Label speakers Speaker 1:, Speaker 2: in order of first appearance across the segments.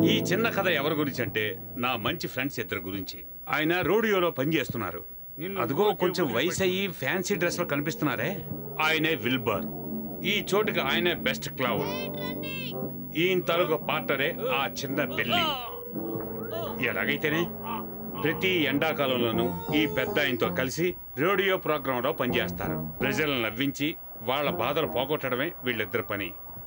Speaker 1: ఈ చిన్న కథ ఎవరి గురించి అంటే నా మంచి ఫ్రెండ్స్ ఇద్దరు గురించి. ఆయన రోడియోలో పనిచేస్తున్నారు. అదిగో కొంచెం వయసు అయ్యి ఫ్యాన్సీ డ్రెస్ లో కనిపిస్తున్నారే, ఆయనే విల్బర్. ఈ చోటుకి ఆయనే బెస్ట్ క్లౌడ్. ఈయన తాలూకు పార్టరే ఆ చిన్న బిల్లీ. ఎలాగైతేనే ప్రతి ఎండాకాలంలోనూ ఈ పెద్ద ఆయనతో కలిసి రేడియో ప్రోగ్రాంలో పనిచేస్తారు. ప్రజలను నవ్వించి వాళ్ళ బాధలు పోగొట్టడమే వీళ్ళిద్దరు పని.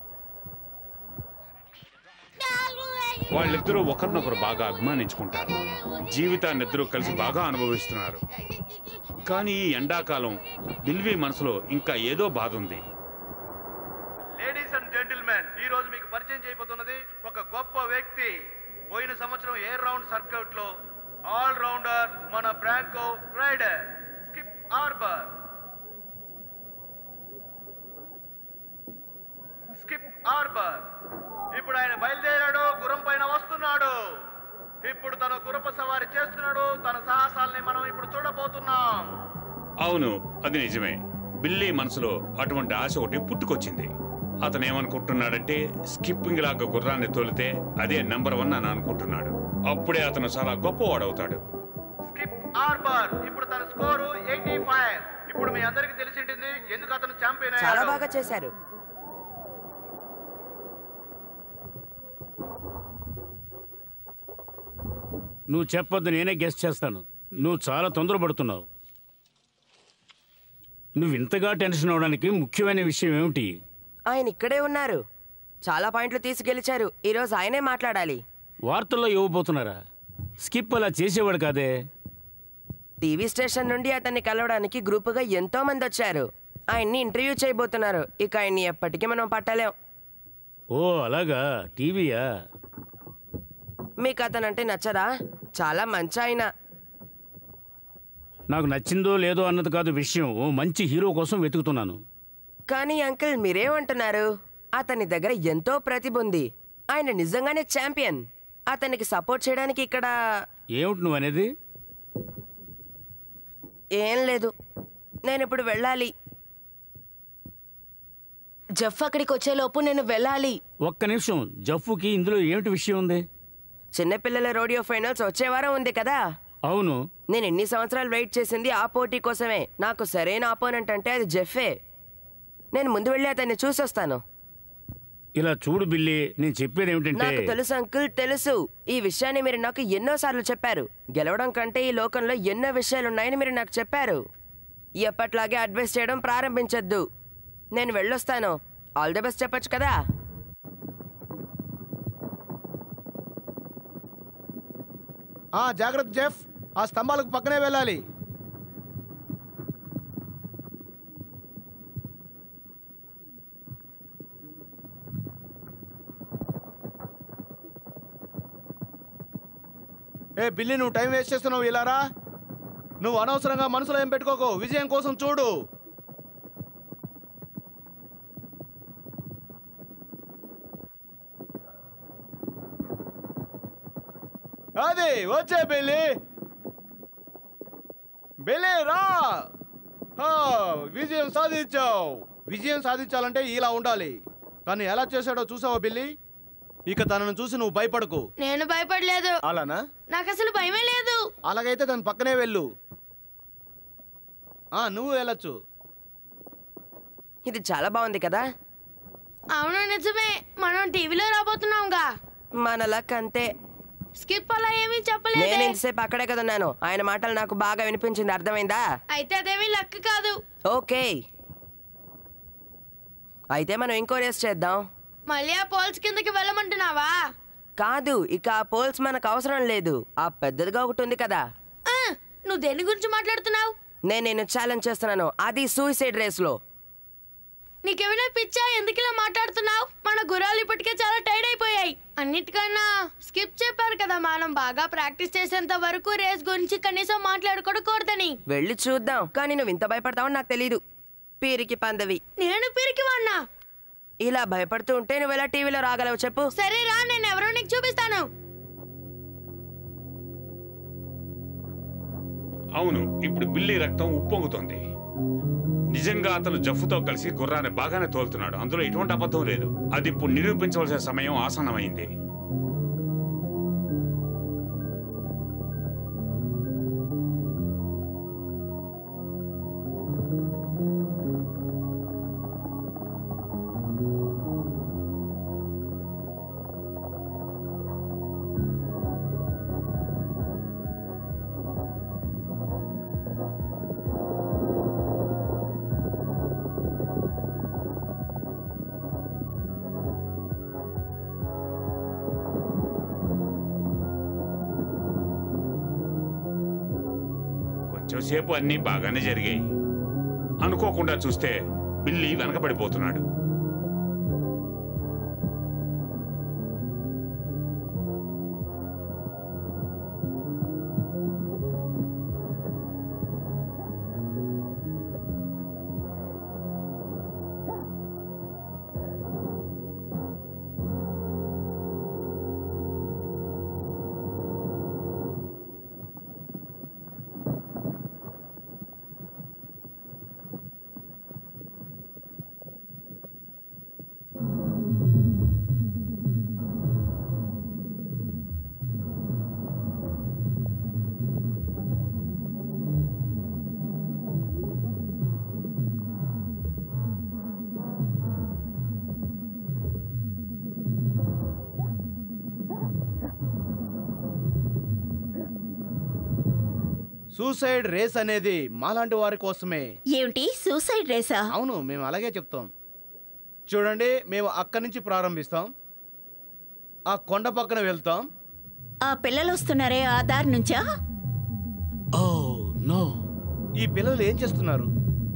Speaker 1: వాళ్ళిద్దరూ ఒకరినొకరు బాగా అభిమానించుకుంటారు. జీవితాన్ని ఇద్దరూ కలిసి బాగా అనుభవిస్తున్నారు. కానీ ఈ ఎండాకాలం బిల్వీ మనసులో ఇంకా ఏదో బాధ ఉంది.
Speaker 2: లేడీస్ అండ్ జెంటిల్మెన్, ఈ రోజు మీకు పరిచయం చేయబోతున్నది ఒక గొప్ప వ్యక్తి. పోయిన సంవత్సరం ఎయిర్ రౌండ్ సర్క్యూట్ లో ఆల్ రౌండర్ మన bronco rider Skip Arbor. Skip Arbor ఇప్పుడు ఆయన బయలుదేరాడు, గుర్రం పైన వస్తున్నాడు. ఇప్పుడు తను గుర్రపు సవారి చేస్తున్నాడు. తన సాహసాలని మనం ఇప్పుడు చూడబోతున్నాం.
Speaker 1: అవును, అది నిజమే. బిల్లీ మనసులో అటువంటి ఆశ ఒకటి పుట్టుకొచ్చింది. అతను ఏమనుకుంటున్నాడంటే స్కిప్పింగ్ లాగా గుర్రాన్ని తోలితే అదే నెంబర్ 1 అని అనుకుంటున్నాడు. అప్పుడే అతను చాలా గొప్పవాడవుతాడు.
Speaker 2: స్కిప్ ఆర్బర్ ఇప్పుడు తన స్కోరు 85. ఇప్పుడు మీ అందరికీ తెలిసి ఉంటుంది ఎందుకు అతను ఛాంపియన్ అయ్యాడు.
Speaker 3: చాలా బాగా చేశారు.
Speaker 4: నువ్వు చెప్పొద్దు, నేనే గెస్ట్ చేస్తాను. నువ్వు చాలా తొందరపడుతున్నావు. నువ్వు ఇంతగా టెన్షన్ అవడానికి ముఖ్యమైన విషయం ఏమిటి?
Speaker 3: ఆయన ఇక్కడే ఉన్నారు. చాలా పాయింట్లు తీసి గెలిచారు. ఈరోజు ఆయనే మాట్లాడాలి.
Speaker 4: వార్తల్లో ఇవ్వబోతున్నారా? స్కిప్ అలా చేసేవాడు కాదే.
Speaker 3: టీవీ స్టేషన్ నుండి అతన్ని కలవడానికి గ్రూపుగా ఎంతో మంది వచ్చారు. ఆయన్ని ఇంటర్వ్యూ చేయబోతున్నారు. ఇక ఆయన్ని ఎప్పటికీ మనం పట్టలేం.
Speaker 4: ఓ అలాగా, టీవీయా?
Speaker 3: మీకు అతనంటే నచ్చదా? చాలా మంచి ఆయన.
Speaker 4: నాకు నచ్చిందో లేదో అన్నది కాదు విషయం. ఓ మంచి హీరో కోసం వెతుకుతున్నాను.
Speaker 3: కానీ అంకుల్, మీరేమంటున్నారు? అతని దగ్గర ఎంతో ప్రతిభ ఉంది. ఆయన నిజంగానే ఛాంపియన్. అతనికి సపోర్ట్ చేయడానికి ఇక్కడ
Speaker 4: ఏమిటి నువ్వు అనేది?
Speaker 3: ఏం లేదు, నేను ఇప్పుడు వెళ్ళాలి. జఫ్ అక్కడికి వచ్చేలోపు నేను వెళ్ళాలి.
Speaker 4: ఒక్క నిమిషం, జఫ్ఫుకి ఇందులో ఏమిటి విషయం ఉంది?
Speaker 3: చిన్నపిల్లల రోడియో ఫైనల్స్ వచ్చే వారం ఉంది కదా.
Speaker 4: అవును.
Speaker 3: నేను ఎన్ని సంవత్సరాలు వెయిట్ చేసింది ఆ పోటీ కోసమే. నాకు సరైన ఆపోనెంట్ అంటే అది జెఫే. నేను ముందు వెళ్ళి అతన్ని చూసొస్తాను.
Speaker 4: ఇలా చూడు బిల్లీ, నేను చెప్పేది ఏమిటంటే...
Speaker 3: నాకు తెలుసు అంకుల్, తెలుసు. ఈ విషయాన్ని మీరు నాకు ఎన్నోసార్లు చెప్పారు. గెలవడం కంటే ఈ లోకంలో ఎన్నో విషయాలున్నాయని మీరు నాకు చెప్పారు. ఎప్పట్లాగే అడ్వైస్ చేయడం ప్రారంభించొద్దు. నేను వెళ్ళొస్తాను. ఆల్ ది బెస్ట్ చెప్పొచ్చు కదా.
Speaker 2: జాగ్రత్త జెఫ్, ఆ స్తంభాలకు పక్కనే వెళ్ళాలి. ఏ బిల్లి, నువ్వు టైం వేస్ట్ చేస్తున్నావు. ఇలారా, నువ్వు అనవసరంగా మనసులో ఏం పెట్టుకోకు. విజయం కోసం చూడు. అది వచ్చే బిల్లి. బిల్లి రా. విజయం సాధించావు. విజయం సాధించాలంటే ఇలా ఉండాలి. తను ఎలా చేశాడో చూసావా బిల్లి? ఇక తనను చూసి నువ్వు భయపడకు.
Speaker 5: నేను భయపడలేదు.
Speaker 2: అలానా?
Speaker 5: నాకు అసలు భయమే లేదు.
Speaker 2: అలాగైతే తన పక్కనే వెళ్ళు. నువ్వు వెళ్ళొచ్చు.
Speaker 3: ఇది చాలా బాగుంది కదా.
Speaker 5: అవును, నిజమే. మనం టీవీలో రాబోతున్నాంగా.
Speaker 3: మన లక్ అంతే.
Speaker 5: స్కిప్ అలా ఏమీ చెప్పలేదు.
Speaker 3: నేను ఇంతసేపు అక్కడే కదా ఉన్నాను. ఆయన మాటలు నాకు బాగా వినిపించింది. అర్థమైందా?
Speaker 5: అయితే అదేమీ లక్ కాదు.
Speaker 3: ఓకే, అయితే మనం ఇంకో రేస్ చేద్దాం.
Speaker 5: మళ్ళీ ఆ పోల్స్ కిందకి వెళ్ళమంటున్నావా?
Speaker 3: కాదు, ఇక ఆ పోల్స్ మనకు అవసరం లేదు. ఆ పెద్దదిగా ఒకటి ఉంది కదా.
Speaker 5: నువ్వు దేని గురించి మాట్లాడుతున్నావు?
Speaker 3: నేను ఛాలెంజ్ చేస్తున్నాను, అది సూసైడ్ రేస్ లో.
Speaker 5: నీకేమైనా పిచ్చా? ఎందుకు ఇలా మాట్లాడుతున్నావు? మన గుర్రాలు ఇప్పటికే చాలా టైర్డ్ అయిపోయాయి. అన్నిటికన్నా స్కిప్ చెప్పారు కదా, మనం బాగా ప్రాక్టీస్ చేసేంత వరకు రేస్ గురించి కనీసం మాట్లాడుకోకూడదని.
Speaker 3: వెళ్ళి చూద్దాం. కానీ నువ్వు ఇంత భయపడతావని నాకు తెలీదు. పీరికి పందవి.
Speaker 5: నేను పీరికి వాడినా?
Speaker 3: ఇలా భయపడుతూ ఉంటే నువ్వు ఎలా టీవీలో రాగలవు చెప్పు?
Speaker 5: సరే రా, నేను ఎవరో నీకు చూపిస్తాను.
Speaker 1: అవును, ఇప్పుడు బిల్లీ రక్తం ఉప్పొంగుతోంది. నిజంగా అతను జఫ్ఫుతో కలిసి గుర్రాన్ని బాగానే తోలుతున్నాడు. అందులో ఎటువంటి అబద్ధం లేదు. అది ఇప్పుడు నిరూపించవలసిన సమయం ఆసన్నమైంది. కొంచెం సేపు అన్నీ బాగానే జరిగాయి. అనుకోకుండా చూస్తే బిల్లీ వెనకబడిపోతున్నాడు.
Speaker 2: సూసైడ్ రేస్ అనేది మాలాంటి వారి కోసమే.
Speaker 6: ఏమిటి సూసైడ్ రేసా?
Speaker 2: అవును, మేము అలాగే చెప్తాం. చూడండి, మేము అక్కడి నుంచి ప్రారంభిస్తాం, ఆ కొండ పక్కన వెళ్తాం.
Speaker 6: ఆ పిల్లలు వస్తున్నారే ఆ దారి నుంచా?
Speaker 4: Oh no.
Speaker 2: ఈ పిల్లలు ఏం చేస్తున్నారు?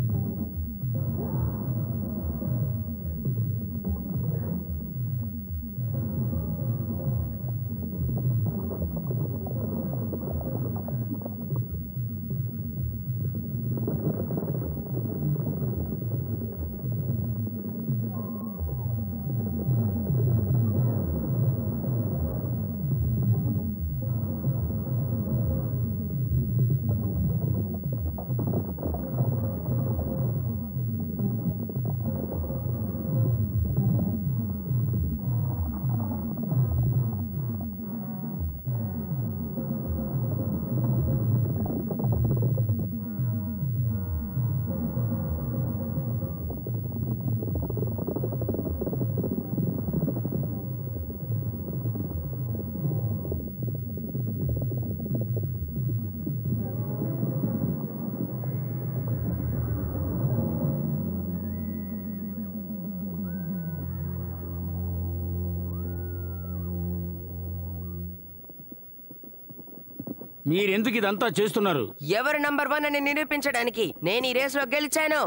Speaker 4: మీరెందుకు ఇదంతా చేస్తున్నారు?
Speaker 3: ఎవరు నంబర్ 1 అని నిరూపించడానికి. నేను ఈ రేస్ లో గెలిచాను.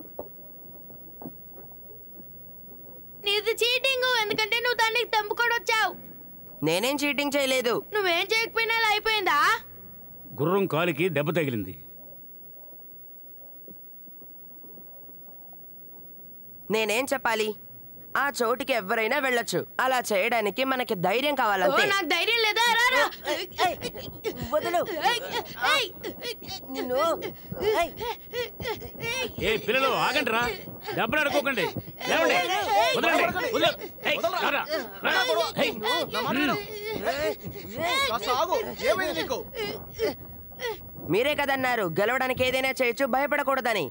Speaker 5: నీది చీటింగ్, ఎందుకంటే నువ్వు దానికి తెంపుకొని వచ్చావు.
Speaker 3: నేనేం చీటింగ్ చేయలేదు.
Speaker 5: నువ్వేం చేయకపోయినా అలా అయిపోయిందా?
Speaker 4: గుర్రం కాలికి దెబ్బ తగిలింది.
Speaker 3: నేనేం చెప్పాలి? ఆ చోటికి ఎవరైనా వెళ్ళొచ్చు. అలా చేయడానికి మనకి ధైర్యం కావాలంతే.
Speaker 5: నాకు ధైర్యం లేదా? రారా.
Speaker 3: వదలు.
Speaker 5: ఏయ్.
Speaker 3: నిన్ను.
Speaker 4: ఏ పిల్లలు ఆగండి రా, దెబ్బలు ఆడుకోకండి. లేవండి. వదలండి. వదలు. ఏయ్, రారా. రా. ఏయ్.
Speaker 2: కాస్త ఆగు. ఏమైంది నీకు?
Speaker 3: మీరే కదన్నారు గెలవడానికి ఏదైనా చేయొచ్చు, భయపడకూడదని.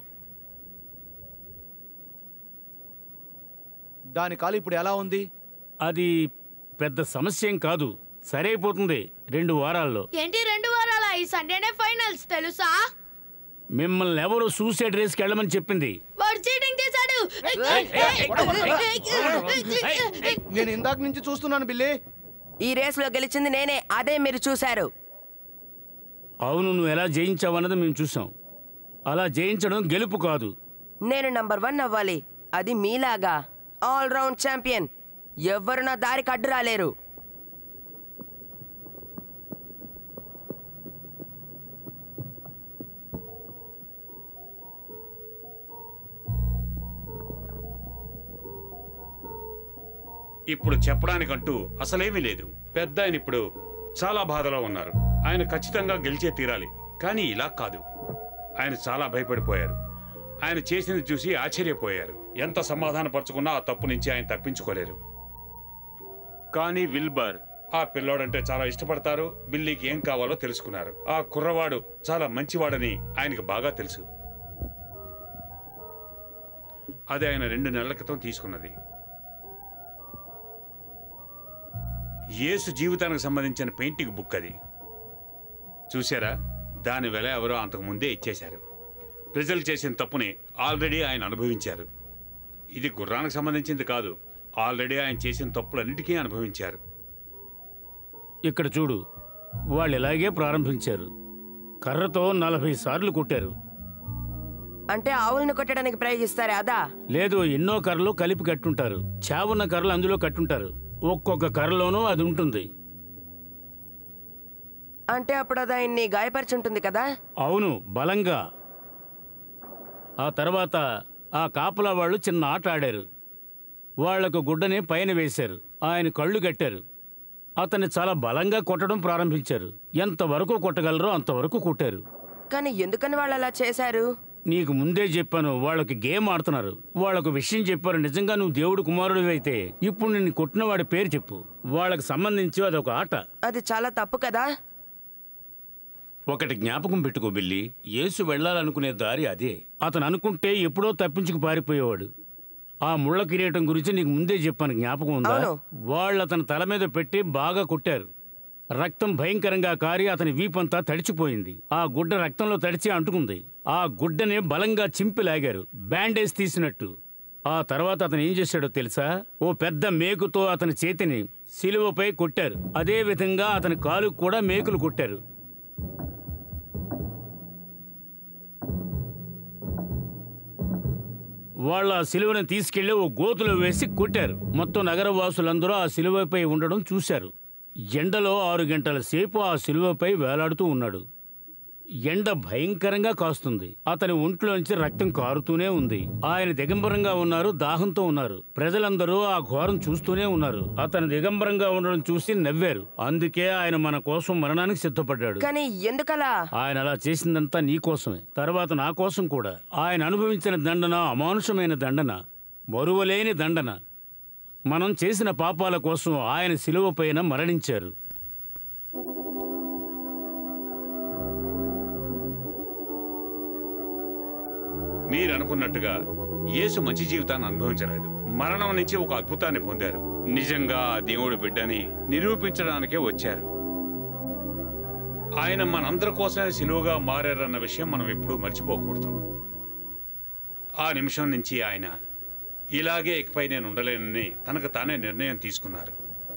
Speaker 2: దాని కాలు ఇప్పుడు ఎలా ఉంది?
Speaker 4: అది పెద్ద సమస్య ఏం కాదు, సరైపోతుంది 2 వారాల్లో.
Speaker 5: ఏంటి 2 వారాల? ఈ సండేనే ఫైనల్స్ తెలుసా?
Speaker 4: మిమ్మల్ని ఎవరు సూసైడ్ రేస్కి వెళ్ళమని చెప్పింది?
Speaker 5: వాడు చీటింగ్ చేశాడు.
Speaker 2: నేను ఇందాక నుంచి చూస్తున్నాను బిల్లీ.
Speaker 3: ఈ రేస్ లో గెలిచింది నేనే, అదే మీరు చూశారు.
Speaker 4: అవును, నువ్వు ఎలా జయించావన్నది మేము చూసాం. అలా జయించడం గెలుపు కాదు.
Speaker 3: నేను నంబర్ 1 అవ్వాలి, అది మీలాగా ఆల్ రౌండ్ ఛాంపియన్. ఎవ్వరు నా దారికి అడ్డు రాలేరు.
Speaker 1: ఇప్పుడు చెప్పడానికంటూ అసలేమీ లేదు. పెద్ద ఆయన ఇప్పుడు చాలా బాధలో ఉన్నారు. ఆయన ఖచ్చితంగా గెలిచే తీరాలి, కానీ ఇలా కాదు. ఆయన చాలా భయపడిపోయారు. ఆయన చేసింది చూసి ఆశ్చర్యపోయారు. ఎంత సమాధానపరుచుకున్నా ఆ తప్పు నుంచి ఆయన తప్పించుకోలేరు. కానీ విల్బర్ ఆ పిల్లోడంటే చాలా ఇష్టపడతారు. బిల్లీకి ఏం కావాలో తెలుసుకున్నారు. ఆ కుర్రవాడు చాలా మంచివాడని ఆయనకు బాగా తెలుసు. అది ఆయన 2 నెలల క్రితం తీసుకున్నది. యేసు జీవితానికి సంబంధించిన పెయింటింగ్ బుక్ అది. చూసారా, దాని వెల ఎవరో అంతకు ముందే ఇచ్చేశారు. ప్రజలు చేసిన తప్పుని ఆల్రెడీ ఆయన అనుభవించారు. ఇది గుర్రానికి సంబంధించింది కాదు, ఆల్రెడీ ఆయన చేసిన తప్పులన్నిటికీ అనుభవించారు.
Speaker 4: ఇక్కడ చూడు, వాళ్ళు ఇలాగే ప్రారంభించారు, కర్రతో 40 సార్లు కొట్టారు.
Speaker 3: అంటే ఆవులను కొట్టడానికి ప్రయోగిస్తారే అదా?
Speaker 4: లేదు, ఎన్నో కర్రలు కలిపి కట్టుంటారు. చావున్న కర్రలు అందులో కట్టుంటారు. ఒక్కొక్క కర్రలోనూ అది ఉంటుంది.
Speaker 3: అంటే అప్పుడు అది ఆయన్ని గాయపరిచుంటుంది కదా?
Speaker 4: అవును, బలంగా. ఆ తర్వాత ఆ కాపలా వాళ్ళు చిన్న ఆట ఆడారు. వాళ్లకు గుడ్డని పైన వేశారు. ఆయన కళ్ళు కట్టారు. అతన్ని చాలా బలంగా కొట్టడం ప్రారంభించారు. ఎంతవరకు కొట్టగలరో అంతవరకు కొట్టారు.
Speaker 3: కానీ ఎందుకని వాళ్ళు అలా చేశారు?
Speaker 4: నీకు ముందే చెప్పాను, వాళ్ళకి గేమ్ ఆడుతున్నారు. వాళ్ళకు విషయం చెప్పారు. నిజంగా నువ్వు దేవుడు కుమారుడు అయితే ఇప్పుడు నిన్ను కొట్టిన వాడి పేరు చెప్పు. వాళ్ళకి సంబంధించి అదొక ఆట.
Speaker 3: అది చాలా తప్పు కదా?
Speaker 4: ఒకటి జ్ఞాపకం పెట్టుకో బిల్లి, యేసు వెళ్ళాలనుకునే దారి అదే. అతను అనుకుంటే ఎప్పుడో తప్పించుకు పారిపోయేవాడు. ఆ ముళ్ళ కిరీటం గురించి నీకు ముందే చెప్పాను, జ్ఞాపకం ఉందా? వాళ్ళు అతని తల మీద పెట్టి బాగా కొట్టారు. రక్తం భయంకరంగా కారి అతని వీపంతా తడిచిపోయింది. ఆ గుడ్డ రక్తంలో తడిచి అంటుకుంది. ఆ గుడ్డని బలంగా చింపి లాగారు, బ్యాండేజ్ తీసినట్టు. ఆ తర్వాత అతను ఏం చేశాడో తెలుసా? ఓ పెద్ద మేకుతో అతని చేతిని సిలువపై కొట్టారు. అదే విధంగా అతని కాలు కూడా మేకులు కొట్టారు. వాళ్ళ ఆ సిలువను తీసుకెళ్లి ఓ గోతులో వేసి కొట్టారు. మొత్తం నగరవాసులందరూ ఆ సిలువపై ఉండడం చూశారు. ఎండలో 6 గంటల సేపు ఆ సిలువపై వేలాడుతూ ఉన్నాడు. ఎండ భయంకరంగా కాస్తుంది. అతని ఒంట్లోంచి రక్తం కారుతూనే ఉంది. ఆయన దిగంబరంగా ఉన్నారు, దాహంతో ఉన్నారు. ప్రజలందరూ ఆ ఘోరం చూస్తూనే ఉన్నారు. అతను దిగంబరంగా ఉండడం చూసి నవ్వారు. అందుకే ఆయన మన కోసం మరణానికి సిద్ధపడ్డాడు.
Speaker 3: కానీ ఎందుకలా?
Speaker 4: ఆయన అలా చేసిందంతా నీ కోసమే, తర్వాత నా కోసం కూడా. ఆయన అనుభవించిన దండన అమానుషమైన దండన, మరువలేని దండన. మనం చేసిన పాపాల కోసం ఆయన శిలువ పైన మరణించారు.
Speaker 1: మీరు అనుకున్నట్టుగా యేసు మంచి జీవితాన్ని అనుభవించలేదు. మరణం నుంచి ఒక అద్భుతాన్ని పొందారు. నిజంగా ఆ దేవుడి బిడ్డని నిరూపించడానికే వచ్చారు. ఆయన మనందరి కోసమే సిలువగా మారారన్న విషయం మనం ఎప్పుడూ మర్చిపోకూడదు. ఆ నిమిషం నుంచి ఆయన ఇలాగే ఇకపై నేను ఉండలేనని తనకు తానే నిర్ణయం తీసుకున్నారు.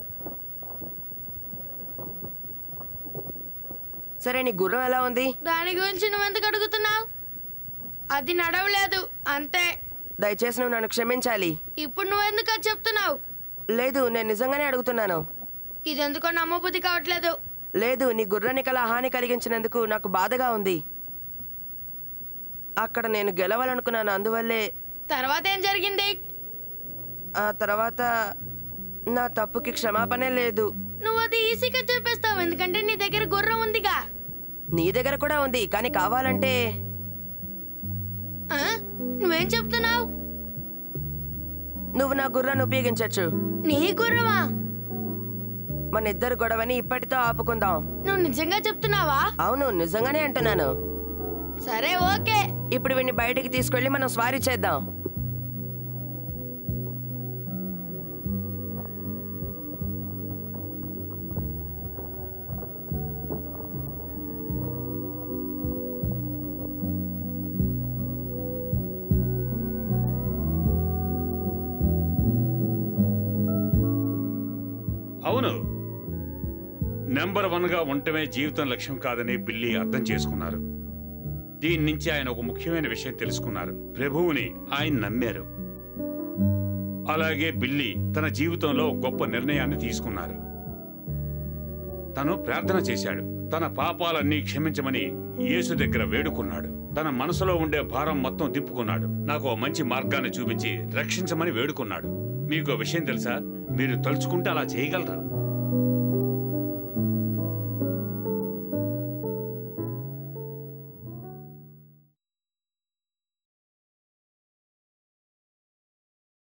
Speaker 3: సరే, నీ గుర్రం ఎలా ఉంది?
Speaker 5: దాని గురించి నువ్వెందుకు అడుగుతున్నావు? అది నడవలేదు అంతే.
Speaker 3: దయచేసి నువ్వు నన్ను క్షమించాలి.
Speaker 5: ఇప్పుడు నువ్వెందుకు అది చెప్తున్నావు?
Speaker 3: లేదు, నేను నిజంగానే అడుగుతున్నాను.
Speaker 5: ఇదెందుకో నమ్మబుద్ధి కావట్లేదు.
Speaker 3: లేదు, నీ గుర్రానికి అలా హాని కలిగించినందుకు నాకు బాధగా ఉంది. అక్కడ నేను గెలవాలనుకున్నాను, అందువల్లే.
Speaker 5: తర్వాత ఏం జరిగింది?
Speaker 3: ఆ తర్వాత నా తప్పుకి క్షమాపణే లేదు.
Speaker 5: నువ్వు అది ఈజీగా చెప్పేస్తావు, ఎందుకంటే నీ దగ్గర గుర్రం ఉందిగా.
Speaker 3: నీ దగ్గర కూడా ఉంది, కానీ కావాలంటే.
Speaker 5: నువ్వేం చెప్తున్నావు?
Speaker 3: నువ్వు నా గుర్రాన్ని ఉపయోగించచ్చు.
Speaker 5: నీ గుర్రమా?
Speaker 3: మన ఇద్దరు గొడవని ఇప్పటితో ఆపుకుందాం.
Speaker 5: నువ్వు నిజంగా చెప్తున్నావా?
Speaker 3: అవును, నిజంగానే అంటున్నాను.
Speaker 5: సరే, ఓకే.
Speaker 3: ఇప్పుడు వీడిని బయటికి తీసుకెళ్లి మనం స్వారీ చేద్దాం.
Speaker 1: అవును, నెంబర్ 1గా ఉండటమే జీవితం లక్ష్యం కాదని బిల్లీ అర్థం చేసుకున్నారు. దీని నుంచి ఆయన ఒక ముఖ్యమైన విషయం తెలుసుకున్నారు. ప్రభువుని ఆయన నమ్మారు. అలాగే బిల్లీ తన జీవితంలో ఒక గొప్ప నిర్ణయాన్ని తీసుకున్నారు. తను ప్రార్థన చేశాడు. తన పాపాలన్నీ క్షమించమని యేసు దగ్గర వేడుకున్నాడు. తన మనసులో ఉండే భారం మొత్తం దిప్పుకున్నాడు. నాకు ఓ మంచి మార్గాన్ని చూపించి రక్షించమని వేడుకున్నాడు. మీకు విషయం తెలుసా? మీరు తలుచుకుంటే అలా చేయగలరు.